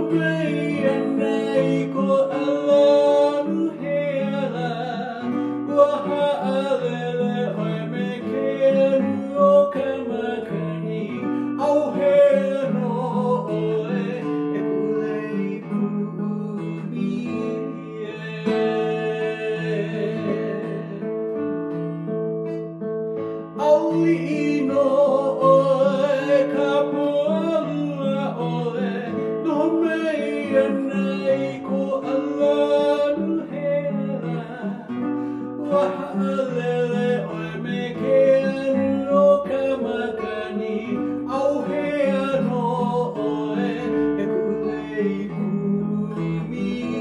ʻAuliʻi no ʻoe ka puʻuwai ʻole Noho me ia nei ko ʻala anuhea Ua haʻalele ʻoe me ke anu o ka makani ʻAuhea no ʻoe e kuʻulei kumili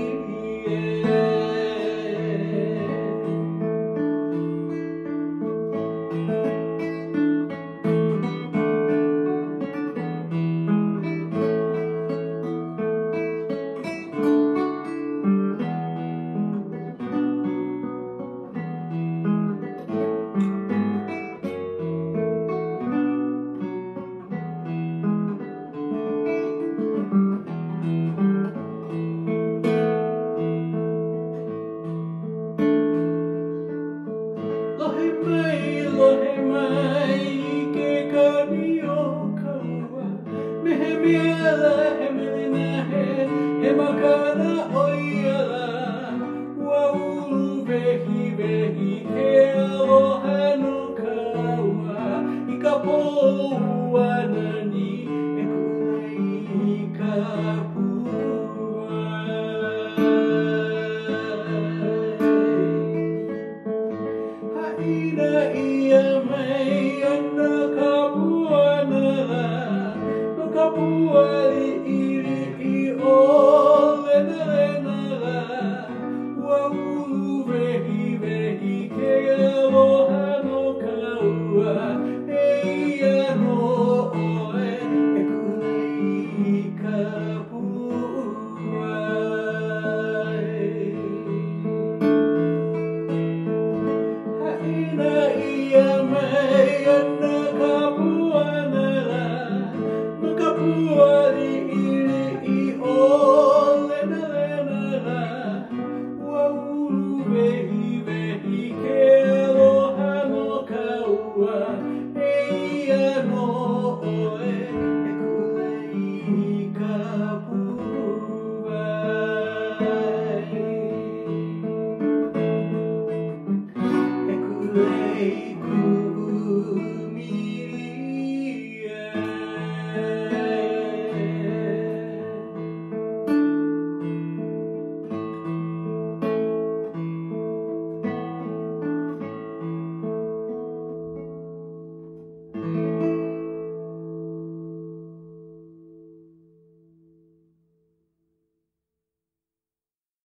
Lohe mai ke kani o kāua Mehe mele he mele nahe He makana ʻoia Ua uluwehiwehi He aloha no kāua I ka pōua nani E kulei ka Ia mai ana ka puana no ka puʻuwai